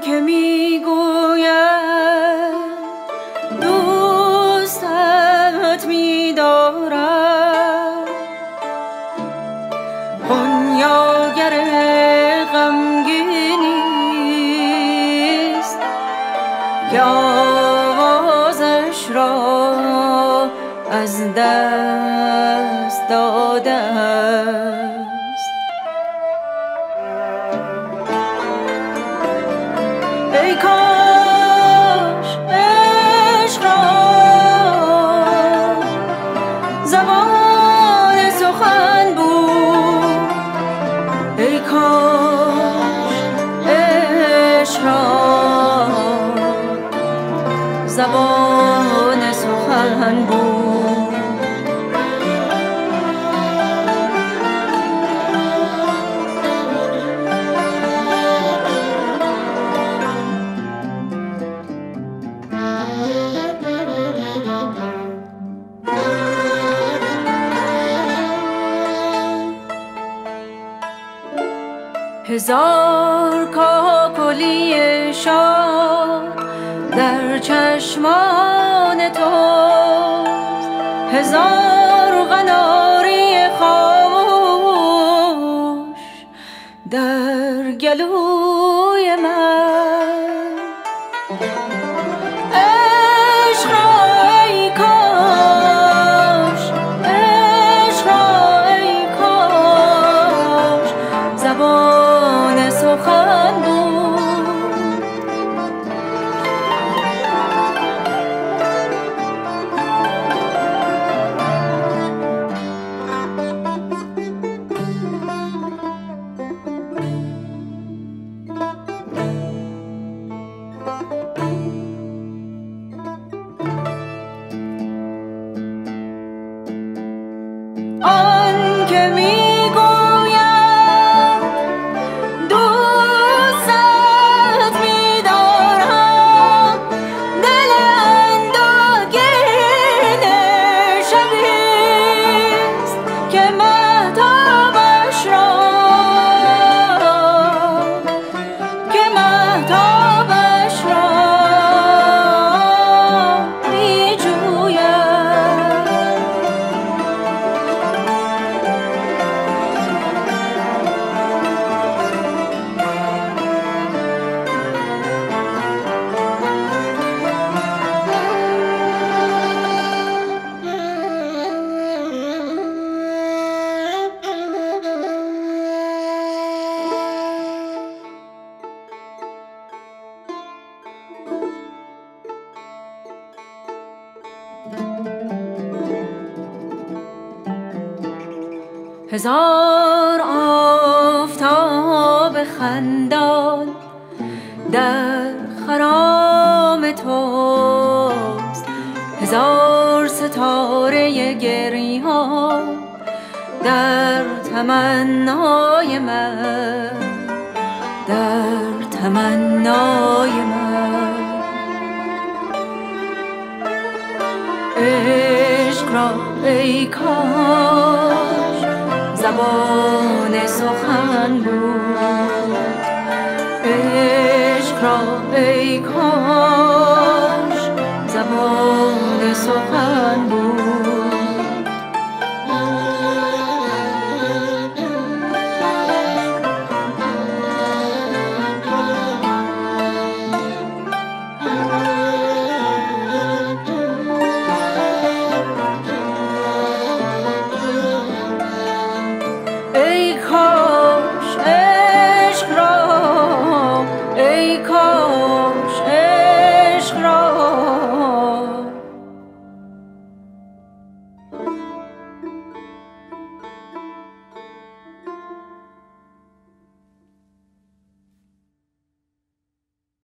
که میگوید دوستت می‌دارم، بنیاگر غمگینی است که آوازش را از دست داده است. ای کاش عشق را زبان سخن بود، ای کاش عشق را زبان سخن بود. هزار کاکلی شاد در چشمان توست، هزار قناری خاموش در گلوی من. عشق را ای کاش، عشق را ای کاش زبان سخن بود. آن که میگوید دوستت می‌دارم، دل اندوهگین شبیست که مهتابش را هزار آفتاب خندان در خرام توست، هزار ستاره گریان در تمنای من، در تمنای من. عشق را ای کاش زبان سخن بود، عشق را ای کاش زبان سخن